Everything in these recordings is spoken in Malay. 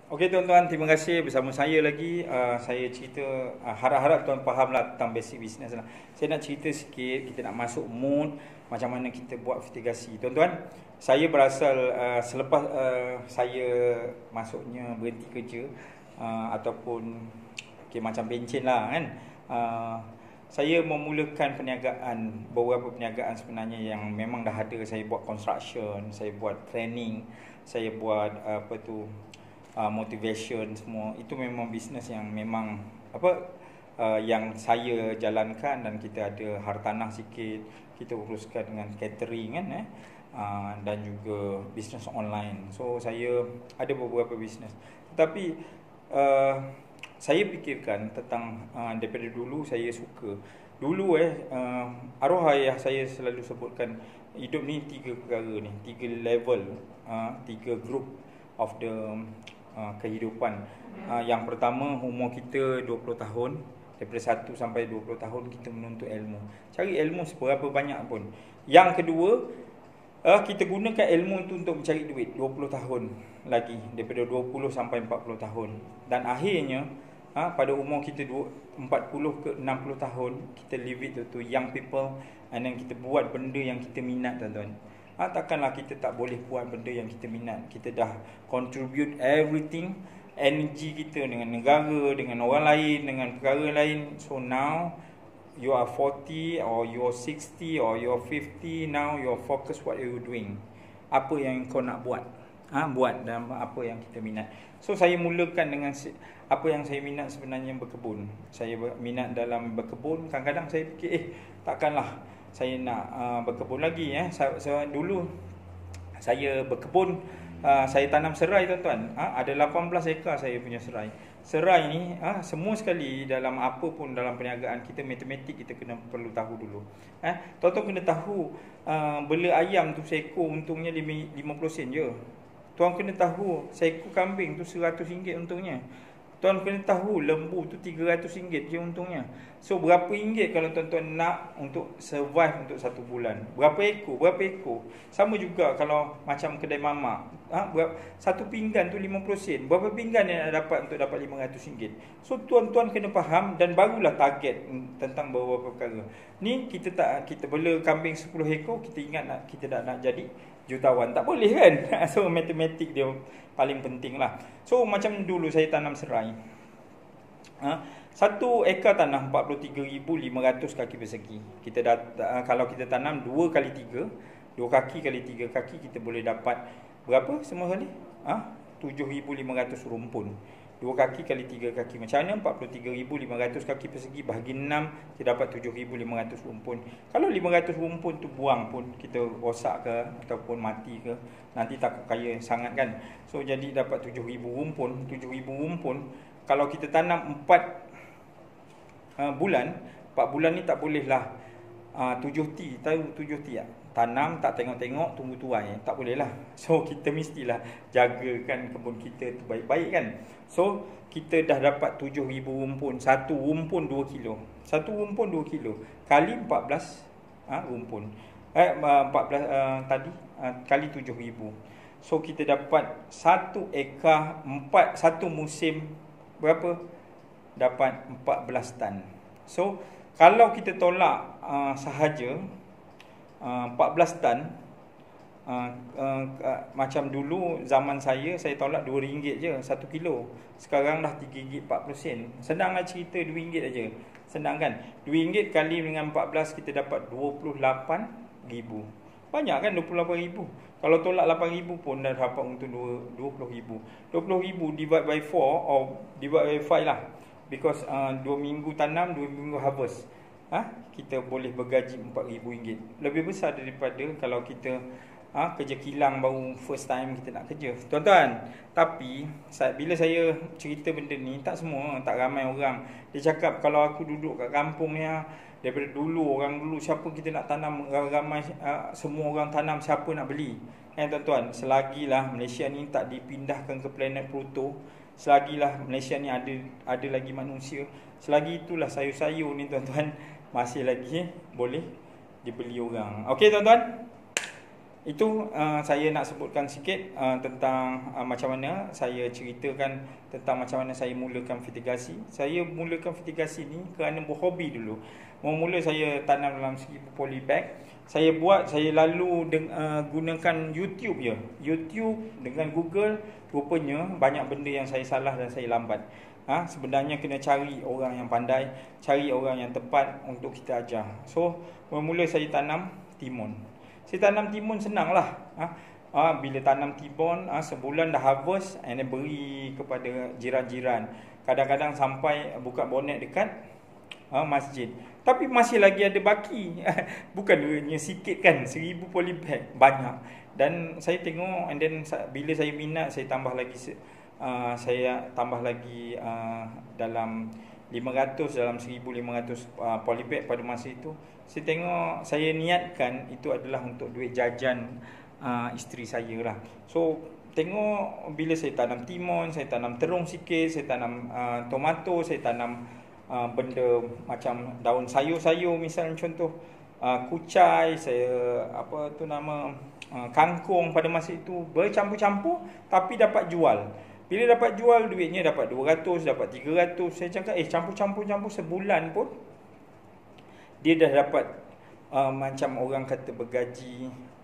Okey tuan-tuan, terima kasih bersama saya lagi. Saya cerita, harap-harap tuan faham lah tentang basic business lah. Saya nak cerita sikit, kita nak masuk mood macam mana kita buat mitigasi. Tuan-tuan, saya berasal selepas saya masuknya berhenti kerja ataupun macam bencin lah kan. Saya memulakan perniagaan, beberapa perniagaan sebenarnya yang memang dah ada. Saya buat construction, saya buat training, saya buat motivation semua. Itu memang bisnes yang memang yang saya jalankan, dan kita ada hartanah sikit, kita uruskan dengan catering kan dan juga bisnes online. So saya ada beberapa bisnes. Tetapi saya fikirkan tentang daripada dulu saya suka. Dulu arwah ayah saya selalu sebutkan, hidup ni 3 perkara ni, 3 level, 3 group of the kehidupan. Yang pertama, umur kita 20 tahun. Daripada 1 sampai 20 tahun kita menuntut ilmu. Cari ilmu seberapa banyak pun. Yang kedua, kita gunakan ilmu itu untuk mencari duit 20 tahun lagi, daripada 20 sampai 40 tahun. Dan akhirnya pada umur kita 40 ke 60 tahun, kita leave it to young people, and then kita buat benda yang kita minat, tuan-tuan. Takkanlah kita tak boleh buat benda yang kita minat. Kita dah contribute everything, energy kita dengan negara, dengan orang lain, dengan perkara lain. So now you are 40 or you are 60 or you are 50, now you are focus what you doing. Apa yang kau nak buat? Buat dalam apa yang kita minat. So saya mulakan dengan apa yang saya minat sebenarnya, berkebun. Saya minat dalam berkebun. Kadang-kadang saya fikir takkanlah saya nak berkebun lagi. Dulu saya berkebun, saya tanam serai, tuan-tuan. Ada 18 ekar saya punya serai. Serai ni semua sekali dalam apa pun, dalam perniagaan kita, matematik kita perlu tahu dulu. Tuan-tuan kena tahu, bela ayam tu seekor untungnya 50 sen je. Tuan kena tahu seekor kambing tu RM100 untungnya. Tuan kena tahu lembu tu RM300 je untungnya. So berapa ringgit kalau tuan-tuan nak untuk survive untuk 1 bulan? Berapa ekor? Sama juga kalau macam kedai mamak. Satu pinggan tu 50 sen. Berapa pinggan yang nak dapat untuk dapat RM500? So tuan-tuan kena faham, dan barulah target tentang beberapa perkara. Ni kita bela kambing 10 ekor, kita ingat kita nak jadi jutawan. Tak boleh kan? So matematik dia paling penting lah. So macam dulu saya tanam serai. 1 ekar tanah 43,500 kaki persegi. Kalau kita tanam 2 kali 3, 2 kaki kali 3 kaki, kita boleh dapat berapa semua kali? 7,500 rumpun. 2 kaki kali 3 kaki. Macam mana? 43,500 kaki persegi bahagi 6, kita dapat 7,500 rumpun. Kalau 500 rumpun tu buang pun, kita rosak ke ataupun mati ke, nanti tak kaya sangat kan. So jadi dapat 7,000 rumpun. 7,000 rumpun kalau kita tanam 4 bulan, 4 bulan ni tak bolehlah 7T. Tahu 7T tak? Tanam tak tengok-tengok, tunggu tuai. Tak boleh lah. So kita mestilah jagakan kebun kita tu baik-baik kan. So kita dah dapat 7,000 rumpun. 1 rumpun 2 kilo. 1 rumpun 2 kilo kali 14 rumpun. 14 tadi kali 7,000. So kita dapat 1 ekar 1 musim berapa? Dapat 14 tan. So kalau kita tolak sahaja 14 tan, macam dulu zaman saya tolak RM2 je 1 kilo. Sekarang dah RM3.40. Senanglah cerita, RM2 aja. Senang kan? RM2 kali dengan 14, kita dapat 28,000. Banyak kan 28,000. Kalau tolak 8,000 pun dah dapat untung 20,000. 20,000 divide by 4 or divide by 5 lah. Because 2 minggu tanam, 2 minggu harvest. Kita boleh bergaji RM4,000. Lebih besar daripada kalau kita kerja kilang baru first time kita nak kerja, tuan-tuan. Tapi bila saya cerita benda ni, tak ramai orang. Dia cakap kalau aku duduk kat kampung ni, daripada dulu, orang dulu, siapa kita nak tanam, ramai semua orang tanam, siapa nak beli? Tuan-tuan, selagilah Malaysia ni tak dipindahkan ke planet Pluto, selagilah Malaysia ni ada lagi manusia, selagi itulah sayur-sayur ni, tuan-tuan, masih lagi boleh dibeli orang. Okey tuan-tuan, Itu saya nak sebutkan sikit tentang macam mana saya ceritakan tentang macam mana saya mulakan fertigasi. Saya mulakan fertigasi ni kerana berhobi dulu. Mula saya tanam dalam 1000 polybag. Saya lalu gunakan YouTube je. YouTube dengan Google, rupanya banyak benda yang saya salah dan saya lambat. Sebenarnya kena cari orang yang pandai, cari orang yang tepat untuk kita ajar. So, mula saya tanam timun. Saya tanam timun senang lah. Bila tanam timun, sebulan dah harvest and then beri kepada jiran-jiran. Kadang-kadang sampai buka bonet dekat masjid. Tapi masih lagi ada baki. Bukan hanya sikit kan, 1000 polybag, banyak. Dan saya tengok, and then bila saya minat, saya tambah lagi dalam 500, dalam 1500 polybag pada masa itu. Saya tengok, saya niatkan itu adalah untuk duit jajan isteri saya lah. So tengok, bila saya tanam timun, saya tanam terung sikit, saya tanam tomato, saya tanam benda macam daun sayur-sayur, misalnya contoh kucai, kangkung pada masa itu, bercampur-campur tapi dapat jual. Bila dapat jual, duitnya dapat 200, dapat 300. Saya cakap, campur-campur sebulan pun dia dah dapat macam orang kata bergaji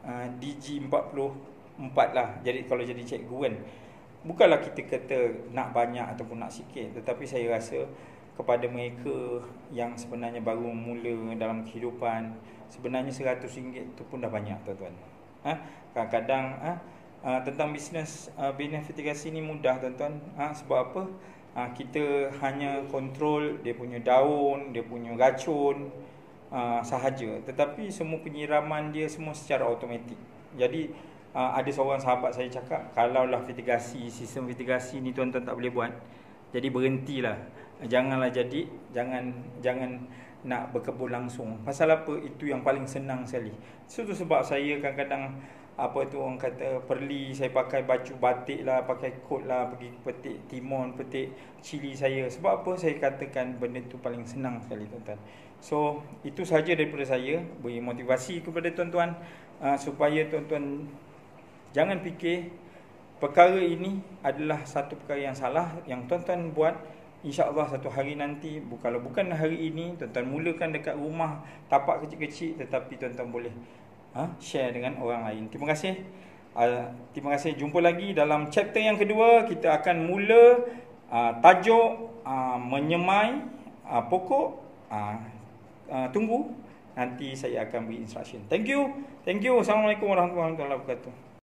DG44 lah. Jadi kalau jadi cikgu kan, bukanlah kita kata nak banyak ataupun nak sikit, tetapi saya rasa kepada mereka yang sebenarnya baru mula dalam kehidupan, sebenarnya RM100 tu pun dah banyak, tuan-tuan. Kadang-kadang tentang bisnes fertigasi ni mudah, tuan-tuan. Sebab apa? Kita hanya kontrol dia punya daun, dia punya racun sahaja. Tetapi semua penyiraman dia semua secara automatik. Jadi ada seorang sahabat saya cakap, kalaulah sistem fertigasi ni tuan-tuan tak boleh buat, jadi berhentilah. Jangan nak berkebun langsung. Pasal apa? Itu yang paling senang sekali. Itu sebab saya kadang-kadang orang kata perli, saya pakai baju batik lah, pakai kot lah, pergi petik timun, petik cili saya. Sebab apa? Saya katakan benda tu paling senang sekali, tuan-tuan. So itu sahaja daripada saya, beri motivasi kepada tuan-tuan supaya tuan-tuan jangan fikir perkara ini adalah satu perkara yang salah yang tuan-tuan buat. InsyaAllah satu hari nanti, kalau bukan hari ini, tuan-tuan mulakan dekat rumah, tapak kecil-kecil, tetapi tuan-tuan boleh share dengan orang lain. Terima kasih. Terima kasih. Jumpa lagi dalam chapter yang kedua. Kita akan mula tajuk menyemai pokok. Tunggu, nanti saya akan beri instruction. Thank you. Assalamualaikum warahmatullahi wabarakatuh.